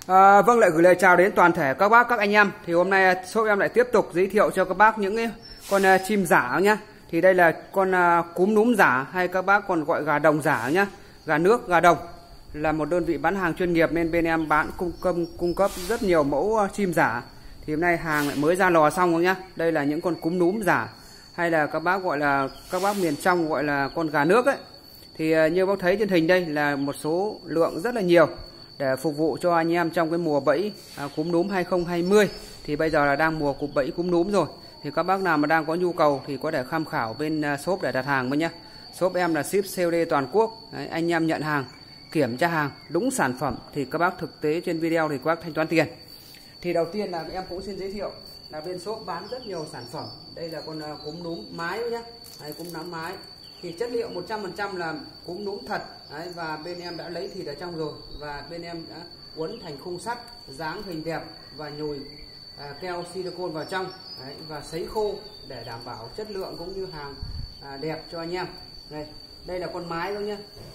Vâng, lại gửi lời chào đến toàn thể các bác, các anh em. Thì hôm nay shop em lại tiếp tục giới thiệu cho các bác những cái con chim giả nhá. Thì đây là con cúm núm giả, hay các bác còn gọi gà đồng giả nhá. Gà nước, gà đồng là một đơn vị bán hàng chuyên nghiệp nên bên em bán cung cấp rất nhiều mẫu chim giả. Thì hôm nay hàng lại mới ra lò xong rồi nhá. Đây là những con cúm núm giả, hay là các bác gọi là, các bác miền trong gọi là con gà nước ấy. Thì như bác thấy trên hình đây là một số lượng rất là nhiều để phục vụ cho anh em trong cái mùa bẫy cúm núm 2020. Thì bây giờ là đang mùa cúm bẫy cúm núm rồi. Thì các bác nào mà đang có nhu cầu thì có thể tham khảo bên shop để đặt hàng với nhé. Shop em là ship COD toàn quốc. Đấy, anh em nhận hàng, kiểm tra hàng đúng sản phẩm thì các bác thực tế trên video thì các bác thanh toán tiền. Thì đầu tiên là em cũng xin giới thiệu là bên shop bán rất nhiều sản phẩm. Đây là con cúm núm mái nhé. Đây, cúm núm mái thì chất liệu 100% là cúm núm thật. Đấy, và bên em đã lấy thịt ở trong rồi, và bên em đã uốn thành khung sắt, dáng hình đẹp và nhồi keo silicone vào trong. Đấy, và sấy khô để đảm bảo chất lượng cũng như hàng đẹp cho anh em. Đây là con mái thôi nhé.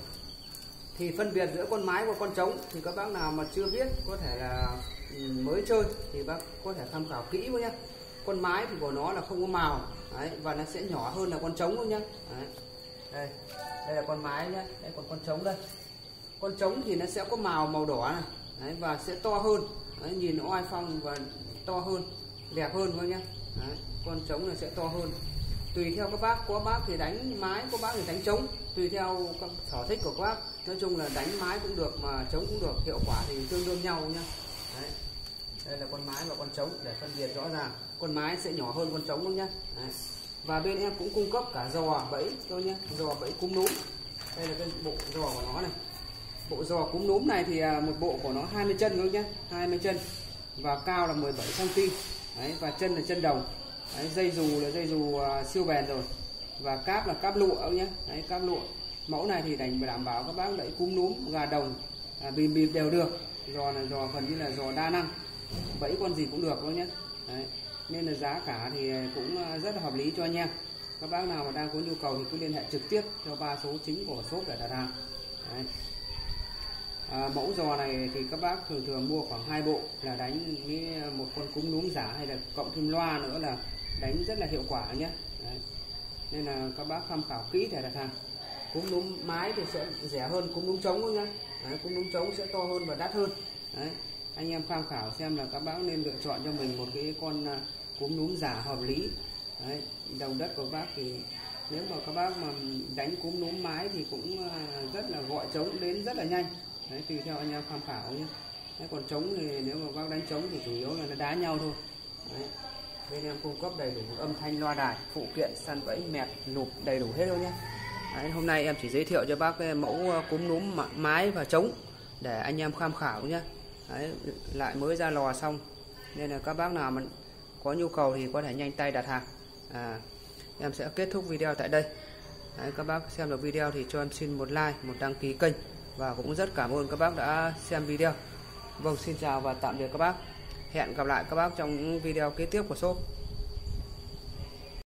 Thì phân biệt giữa con mái và con trống thì các bác nào mà chưa biết, có thể là mới chơi thì bác có thể tham khảo kỹ với nhé. Con mái thì của nó là không có màu. Đấy, và nó sẽ nhỏ hơn là con trống thôi nhé. Đây là con mái nhé. Đây, còn con trống đây. Con trống thì nó sẽ có màu đỏ này. Đấy, và sẽ to hơn. Đấy, nhìn nó oai phong và to hơn, đẹp hơn thôi nhé. Đấy, con trống này sẽ to hơn. Tùy theo các bác, có bác thì đánh mái, có bác thì đánh trống, tùy theo các sở thích của các bác. Nói chung là đánh mái cũng được mà trống cũng được, hiệu quả thì tương đương nhau nhé. Đấy, đây là con mái và con trống để phân biệt rõ ràng. Con mái sẽ nhỏ hơn con trống luôn nhé. Đấy. Và bên em cũng cung cấp cả giò bẫy thôi nhé, giò bẫy cúm núm. Đây là cái bộ giò của nó này. Bộ giò cúm núm này thì một bộ của nó 20 chân thôi nhé, 20 chân và cao là 17 cm. Đấy, và chân là chân đồng. Đấy, dây dù là dây dù siêu bền rồi, và cáp là cáp lụa nhé. Đấy, cáp lụa. Mẫu này thì đảm bảo các bác đẩy cúm núm gà đồng bìm đều được. Giò là giò phần như là giò đa năng, bẫy con gì cũng được thôi nhé. Đấy, nên là giá cả thì cũng rất là hợp lý cho anh em. Các bác nào mà đang có nhu cầu thì cứ liên hệ trực tiếp theo 3 số chính của shop để đặt hàng. Đấy. Mẫu giò này thì các bác thường mua khoảng 2 bộ là đánh với một con cúm núm giả, hay là cộng thêm loa nữa là đánh rất là hiệu quả nhé. Đấy. Nên là các bác tham khảo kỹ để đặt hàng. Cúm núm mái thì sẽ rẻ hơn cúm núm trống nhé. Đấy, cúm núm trống sẽ to hơn và đắt hơn. Đấy, anh em tham khảo xem là các bác nên lựa chọn cho mình một cái con cúm núm giả hợp lý. Đấy, đồng đất của các bác thì nếu mà các bác mà đánh cúm núm mái thì cũng rất là gọi trống đến rất là nhanh. Đấy, tùy theo anh em tham khảo nhé. Đấy, còn trống thì nếu mà bác đánh trống thì chủ yếu là nó đá nhau thôi. Đấy, bên em cung cấp đầy đủ âm thanh, loa đài, phụ kiện, săn bẫy, mẹt, lụp đầy đủ hết thôi nhé. Đấy, hôm nay em chỉ giới thiệu cho bác cái mẫu cúm núm mái và trống để anh em tham khảo nhé. Đấy, lại mới ra lò xong nên là các bác nào mà có nhu cầu thì có thể nhanh tay đặt hàng. Em sẽ kết thúc video tại đây. Đấy, các bác xem được video thì cho em xin một like, một đăng ký kênh, và cũng rất cảm ơn các bác đã xem video. Vâng, xin chào và tạm biệt các bác. Hẹn gặp lại các bác trong những video kế tiếp của shop.